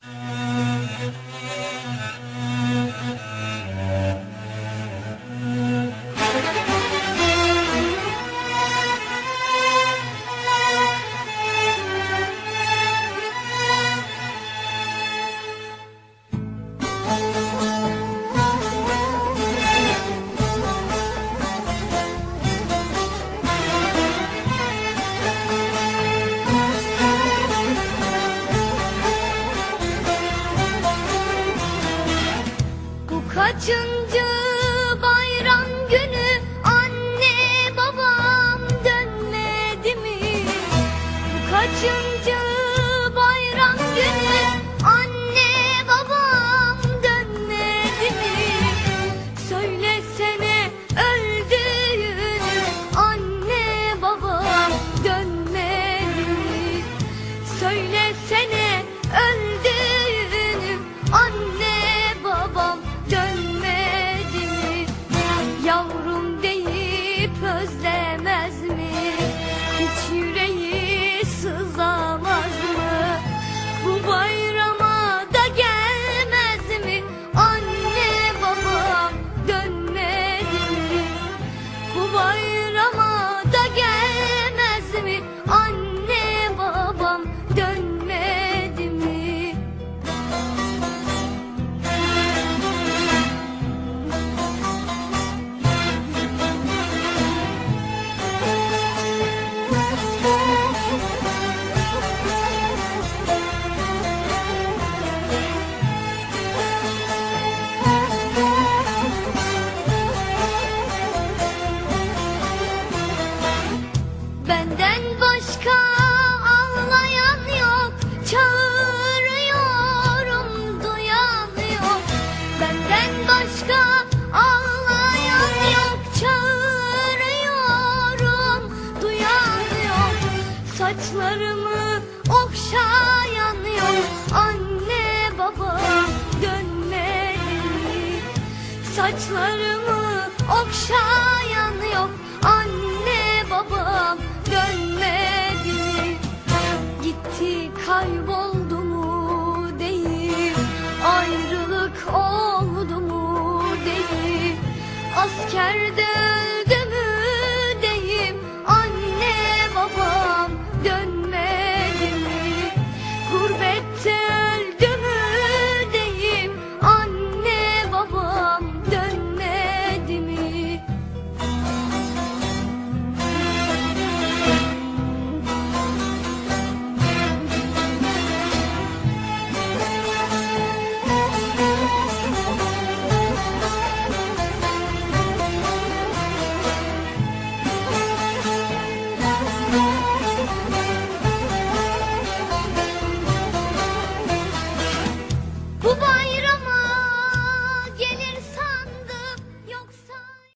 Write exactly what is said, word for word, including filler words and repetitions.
Kaçıncı bayram günü anne babam dönmedi mi? Bu kaçıncı bayram günü anne babam dönmedi mi? Söylesene öldüğünü anne babam dönmedi mi? Söylesene öldüğünü anne babam dönmedi mi? Yavrum deyip özlemez mi? Hiç yüreği sızlamaz mı? Bu bayrama da gelmez mi? Anne babam dönmedi mi? Bu bayrama da gelmez mi? Anne babam dönmedi mi? Benden başka ağlayan yok, çağırıyorum duyan yok. Benden başka ağlayan yok, çağırıyorum duyan yok. Saçlarımı okşayan yok, anne babam dönmedi mi? Saçlarımı okşayan yok, anne babam dönmedi mi? Gitti kayboldu mu değil, ayrılık oldu mu değil. Askerde